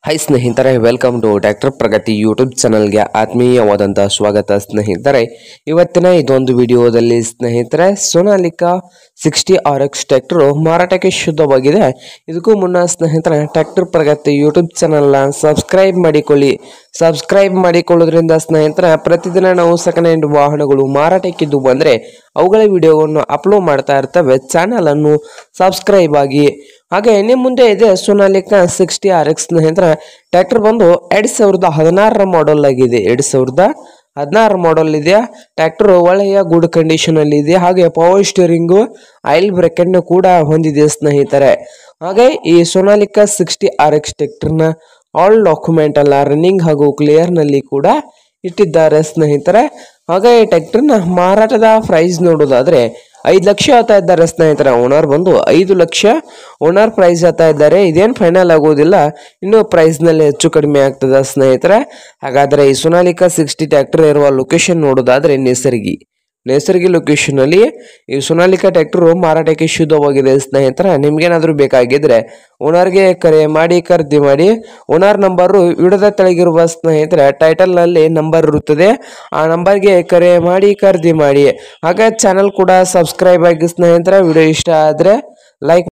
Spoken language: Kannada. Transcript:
ಹಾಯ್ ಸ್ನೇಹಿತರೆ, welcome to tractor Pragati YouTube ಚಾನಲ್ಗೆ ಆತ್ಮೀಯವಾದಂಥ ಸ್ವಾಗತ ಸ್ನೇಹಿತರೆ. ಇವತ್ತಿನ ಇದೊಂದು ವಿಡಿಯೋದಲ್ಲಿ ಸ್ನೇಹಿತರೆ ಸೋನಾಲಿಕಾ 60RX ಟ್ರ್ಯಾಕ್ಟರ್ ಮಾರಾಟಕ್ಕೆ ಶುದ್ಧವಾಗಿದೆ. ಇದಕ್ಕೂ ಮುನ್ನ ಸ್ನೇಹಿತರೆ ಟ್ರ್ಯಾಕ್ಟರ್ ಪ್ರಗತಿ ಯೂಟ್ಯೂಬ್ ಚಾನಲ್ನ ಸಬ್ಸ್ಕ್ರೈಬ್ ಮಾಡಿಕೊಳ್ಳಿ. ಸಬ್ಸ್ಕ್ರೈಬ್ ಮಾಡಿಕೊಳ್ಳೋದ್ರಿಂದ ಸ್ನೇಹಿತರೆ ಪ್ರತಿದಿನ ನಾವು ಸೆಕೆಂಡ್ ಹ್ಯಾಂಡ್ ವಾಹನಗಳು ಮಾರಾಟಕ್ಕಿದ್ದು ಬಂದರೆ ಅವುಗಳ ವಿಡಿಯೋವನ್ನು ಅಪ್ಲೋಡ್ ಮಾಡ್ತಾ ಇರ್ತವೆ. ಚಾನಲನ್ನು ಸಬ್ಸ್ಕ್ರೈಬ್ ಆಗಿ. ಹಾಗೆ ನಿಮ್ಮ ಮುಂದೆ ಇದೆ ಸೋನಾಲಿಕಾ 60RX ಸ್ನೇಹಿತರೆ. ಟ್ರ್ಯಾಕ್ಟರ್ ಬಂದು 2016 ಮಾಡೆಲ್ ಆಗಿದೆ. 2016 ಮಾಡೆಲ್ ಇದೆ. ಟ್ರ್ಯಾಕ್ಟರ್ ಒಳ್ಳೆಯ ಗುಡ್ ಕಂಡೀಷನ್ ಅಲ್ಲಿ ಇದೆ. ಹಾಗೆ ಪವರ್ ಸ್ಟೀರಿಂಗು, ಆಯಿಲ್ ಬ್ರೇಕ್ ಅನ್ನು ಕೂಡ ಹೊಂದಿದೆ ಸ್ನೇಹಿತರೆ. ಹಾಗೆ ಈ ಸೋನಾಲಿಕಾ 60RX ಟ್ರ್ಯಾಕ್ಟರ್ನ ಆಲ್ ಡಾಕ್ಯುಮೆಂಟ್ ಎಲ್ಲ ರನ್ನಿಂಗ್ ಹಾಗೂ ಕ್ಲಿಯರ್ ನಲ್ಲಿ ಕೂಡ ಇಟ್ಟಿದ್ದಾರೆ ಸ್ನೇಹಿತರೆ. ಹಾಗೆ ಈ ಟ್ರ್ಯಾಕ್ಟರ್ನ ಮಾರಾಟದ ಪ್ರೈಸ್ ನೋಡೋದಾದ್ರೆ 5 ಲಕ್ಷ ಹೇಳ್ತಾ ಇದ್ದಾರೆ ಸ್ನೇಹಿತರೆ. ಓನರ್ ಬಂದು 5 ಲಕ್ಷ ಓನರ್ ಪ್ರೈಸ್ ಹೇಳ್ತಾ ಇದ್ದಾರೆ. ಇದೇನು ಫೈನಲ್ ಆಗೋದಿಲ್ಲ, ಇನ್ನು ಪ್ರೈಸ್ ನಲ್ಲಿ ಹೆಚ್ಚು ಕಡಿಮೆ ಆಗ್ತದೆ ಸ್ನೇಹಿತರೆ. ಹಾಗಾದ್ರೆ ಈ ಸೋನಾಲಿಕಾ 60 ಟ್ರ್ಯಾಕ್ಟರ್ ಇರುವ ಲೊಕೇಶನ್ ನೋಡೋದಾದ್ರೆ ನೇಸರ್ಗಿ ಲೊಕೇಶನ್ ಅಲ್ಲಿ ಈ ಸೋನಾಲಿಕಾ ಟ್ರ್ಯಾಕ್ಟರ್ ಮಾರಾಟಕ್ಕೆ ಶುದ್ಧವಾಗಿದೆ ಸ್ನೇಹಿತರೆ. ನಿಮ್ಗೇನಾದ್ರೂ ಬೇಕಾಗಿದ್ರೆ ಓನರ್ಗೆ ಕರೆ ಮಾಡಿ, ಖರೀದಿ ಮಾಡಿ. ಓನರ್ ನಂಬರು ವಿಡಿಯೋದ ತೆಳಗಿರುವ ಸ್ನೇಹಿತರೆ ಟೈಟಲ್ ನಲ್ಲಿ ನಂಬರ್ ಇರುತ್ತದೆ. ಆ ನಂಬರ್ಗೆ ಕರೆ ಮಾಡಿ, ಖರೀದಿ ಮಾಡಿ. ಹಾಗೆ ಚಾನಲ್ ಕೂಡ ಸಬ್ಸ್ಕ್ರೈಬ್ ಆಗಿ ಸ್ನೇಹಿತರೆ. ವಿಡಿಯೋ ಇಷ್ಟ ಆದ್ರೆ ಲೈಕ್